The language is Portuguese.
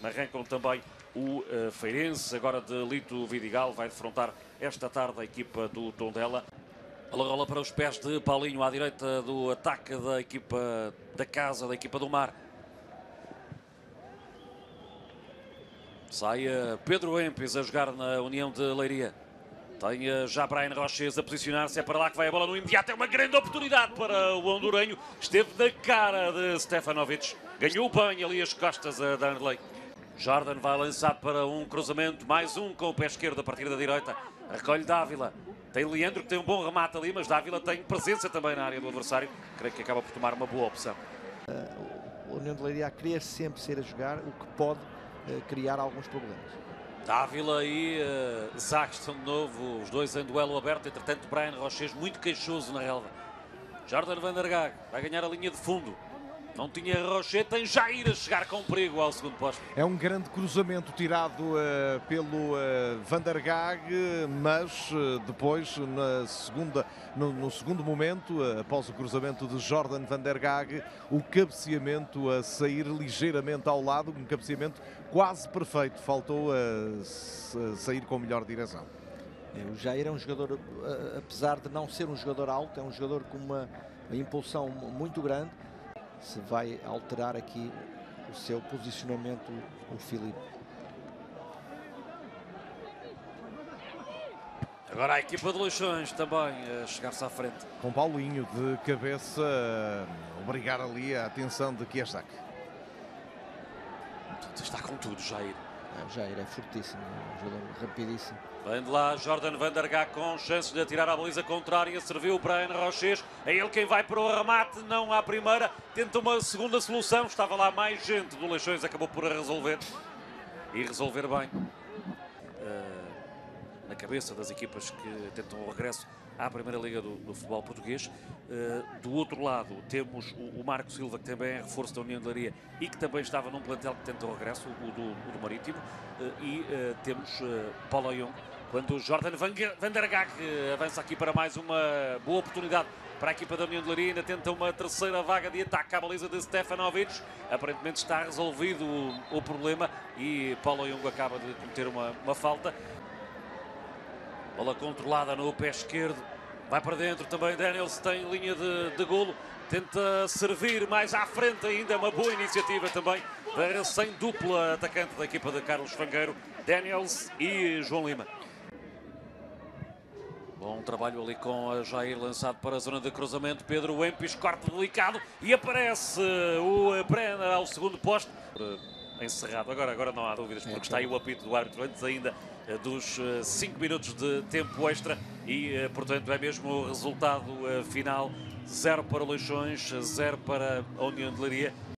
arrancam também o Feirense, agora de Lito Vidigal, vai defrontar esta tarde a equipa do Tondela. A rola para os pés de Paulinho, à direita do ataque da equipa da casa, da equipa do Mar. Sai Pedro Empis a jogar na União de Leiria. Tem já Brian Roches a posicionar-se, é para lá que vai a bola no imediato, é uma grande oportunidade para o hondurenho. Esteve na cara de Stefanovic, ganhou bem ali as costas a Danley. Jordan vai lançar para um cruzamento, mais um com o pé esquerdo a partir da direita. Recolhe Dávila. Tem Leandro que tem um bom remate ali, mas Dávila tem presença também na área do adversário. Creio que acaba por tomar uma boa opção. O União de Leiria a querer sempre ser a jogar, o que pode criar alguns problemas. Dávila e Zaxton de novo, os dois em duelo aberto. Entretanto, Brian Roches muito queixoso na relva. Jordan Van der Gaag vai ganhar a linha de fundo. Não tinha Rocher, tem Jair a chegar com perigo ao segundo posto. É um grande cruzamento tirado pelo Van der Gaag, mas depois, no segundo momento, após o cruzamento de Jordan Van der Gaag, o cabeceamento a sair ligeiramente ao lado, um cabeceamento quase perfeito, faltou sair com melhor direção. O Jair é um jogador, apesar de não ser um jogador alto, é um jogador com uma impulsão muito grande. Se vai alterar aqui o seu posicionamento, o Filipe. Agora a equipa de Leixões também a chegar-se à frente. Com Paulinho de cabeça, obrigar ali a atenção de Kiesak. Está com tudo, Jair. O Jair é fortíssimo, é um jogador rapidíssimo. Vem de lá Jordan Van der Gaag com chances de atirar à baliza contrária. Serviu Brian Roches. É ele quem vai para o remate. Não à primeira. Tenta uma segunda solução. Estava lá mais gente do Leixões. Acabou por resolver. E resolver bem. Na cabeça das equipas que tentam o regresso à Primeira Liga do futebol português. Do outro lado temos o Marco Silva, que também é reforço da União de Leiria e que também estava num plantel que tenta o regresso, o do Marítimo. E temos Paulo Young, quando o Jordan Van der Gaag avança aqui para mais uma boa oportunidade para a equipa da União de Leiria. Ainda tenta uma terceira vaga de ataque à baliza de Stefanovic. Aparentemente está resolvido o problema e Paulo Young acaba de cometer uma falta. Bola controlada no pé esquerdo. Vai para dentro também. Daniels tem linha de golo. Tenta servir mais à frente ainda. Uma boa iniciativa também. Sem dupla atacante da equipa de Carlos Fangueiro. Daniels e João Lima. Bom trabalho ali com a Jair, lançado para a zona de cruzamento. Pedro Empis, corte delicado. E aparece o Brenner ao segundo posto. Encerrado. Agora não há dúvidas, porque está aí o apito do árbitro antes ainda dos 5 minutos de tempo extra e, portanto, é mesmo o resultado final. 0 para o Leixões, 0 para a União de Leiria.